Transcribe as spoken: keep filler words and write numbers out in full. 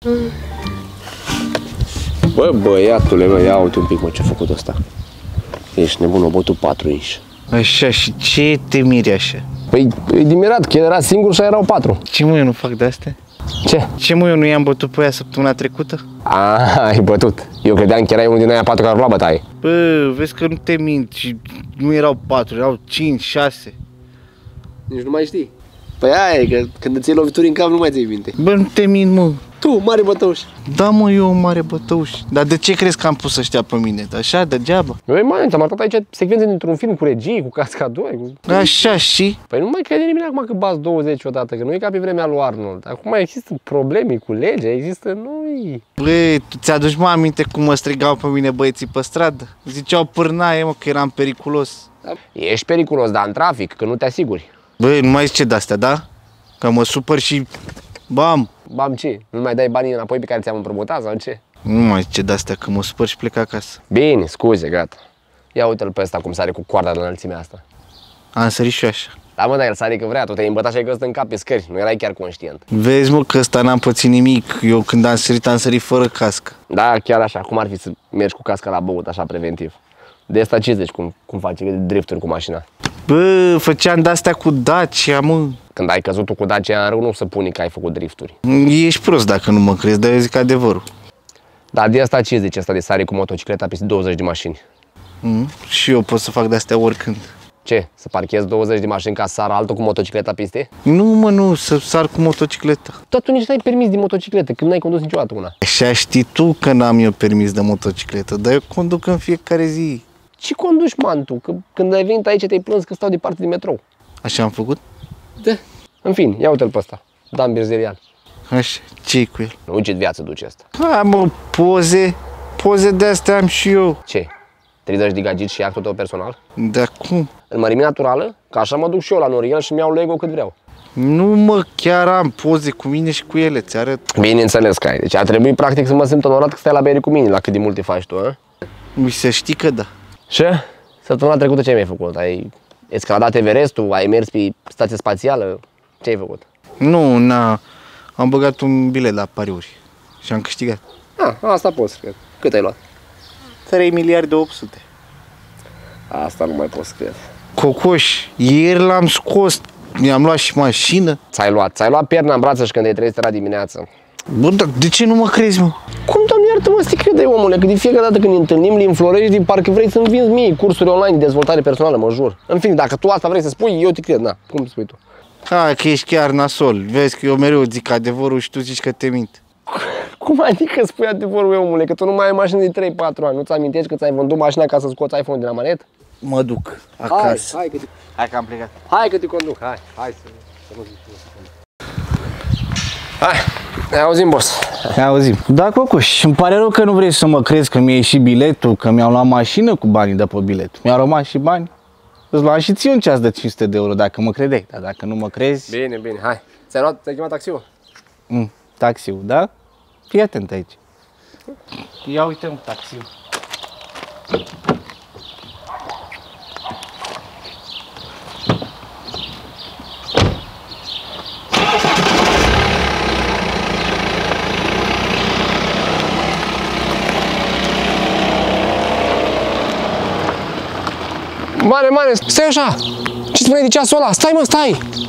Bă, băiatule, mă, ia uite un pic, mă, ce-a făcut ăsta. Ești nebun, o bătut patru inși. Așa, și ce te miri așa? Păi, e dimirat, că el era singur și erau patru. Ce mă, eu nu fac de-astea? Ce? Ce mă, eu nu i-am bătut pe ea săptămâna trecută? Ah, ai bătut. Eu credeam că erai unul din aia patru care au luat bătaie. Bă, vezi că nu te mint și nu erau patru, erau cinci, șase. Nici nu mai știi. Păi aia e, că când îți iei lovituri în cap nu mai ții minte. Bă, nu te mint, mă. Tu, mare bătăuș. Da, mă, eu un mare bătăuș. Dar de ce crezi că am pus ăștia pe mine? Așa, degeaba? Băi, mai, ți-am arătat aici secvențe dintr-un film cu regie, cu cascadori. Cu... Așa, și? Păi nu mai crede nimeni acum că bați douăzeci odată, că nu e ca pe vremea lui Arnold. Acum există probleme cu legea, există noi. Băi, tu ți-aduci mă aminte cum mă strigau pe mine băieții pe stradă? Ziceau pârnaie, mă, că eram periculos. Da. Ești periculos, dar în trafic, că nu te asiguri. Băi, nu mai zice de-astea, da? Că mă supăr și... Bam! Bam ce? Nu mai dai banii înapoi pe care ți-am împrumutat sau ce? Nu mai zice de-astea, că mă supăr și plec acasă. Bine, scuze, gata. Ia uite-l pe ăsta cum sare cu coarda de la înălțimea asta. Am sărit și eu așa. Da, mă, dar el sare că vrea, tu te-ai îmbătat și ai căzut în cap pe scări, nu erai chiar conștient. Vezi, mă, că ăsta n-am pățit nimic. Eu când am sărit, am sărit fără cască. Da, chiar așa, cum ar fi să mergi cu casca la băut, așa, preventiv. De asta ce zici, cum, cum faci drifturi cu mașina? Bă, făceam de-astea cu Dacia, mă. Când ai căzut tu cu Dacia în rău, nu se pune că ai făcut drifturi. Ești prost dacă nu mă crezi, dar eu zic adevărul. Da, de asta ce zici, asta de sare cu motocicleta peste douăzeci de mașini? Mm? Și eu pot să fac de-astea oricând. Ce? Să parchezi douăzeci de mașini ca să sară altul cu motocicleta peste? Nu, mă, nu, să sar cu motocicleta. Dar tu nici n-ai permis de motocicletă, când n-ai condus niciodată una. Așa știi tu că n-am eu permis de motocicletă, dar eu conduc în fiecare zi. Ce conduci, man, tu? Că când ai venit aici te-ai plâns că stau departe de metrou. Așa am făcut? Da. În fin, ia uite-l pe ăsta. Dan Birzelian. Așa, ce-i cu el? Nu, ce viață duce asta? Ha, mă, poze, poze de-astea am și eu. Ce? treizeci de gagit și actul tău personal? Dar cum? În mărime naturală? Că așa mă duc și eu la Noriel și mi-au Lego cât vreau. Nu, mă, chiar am poze cu mine și cu ele, ți arăt. Bineînțeles că ai. Deci ar trebui practic să mă simt onorat că stai la bere cu mine, la cât de multe faci tu, a? Mi se știi că da. Și? Săptămâna trecută ce mi-ai făcut? Ai escaladat Everestul? Ai mers pe stație spațială? Ce ai făcut? Nu, na, am băgat un bilet la pariuri și am câștigat. Ah, asta poți, cred. Cât ai luat? trei miliarde opt sute. Asta nu mai poți crede. Cocoș, ieri l-am scos, mi-am luat și mașină. Ți-ai luat, ți-ai luat pierna în brață și când ai trezit era dimineață. Bă, dar de ce nu mă crezi, mă? Cum, Doamne, iartă-mă, să te crede, omule, că de fiecare dată când ne întâlnim, îmi înflorești, parcă vrei să-mi vinzi mie cursuri online de dezvoltare personală, mă jur. În fin, dacă tu asta vrei să spui, eu te cred, na, cum spui tu? Hai că ești chiar nasol, vezi că eu mereu zic adevărul și tu zici că te mint. Cum adică spui adevărul, omule, că tu nu mai ai mașină de trei patru ani, nu-ți amintești că ți-ai vândut mașina ca să scoți iPhone din la manet? Mă duc acasă. Hai, hai că te, Hai că am plecat. hai că te conduc, hai, hai să, să nu zici Hai, ne auzim, boss. Ne auzim. Da, Cocoș, îmi pare rău că nu vrei să mă crezi că mi-a ieșit biletul, că mi-am luat mașină cu banii de pe bilet. Mi-au rămas și bani. Îți luam și ție un ceas de cinci sute de euro dacă mă credeai, dar dacă nu mă crezi... Bine, bine, hai. Ți-ai luat, ți-ai chemat taxiul? Mm, taxiul, da? Fii atent aici. Ia uite un taxiul. Mare, mare, stai așa! Ce spune de ceasul ăla? Stai, mă, stai!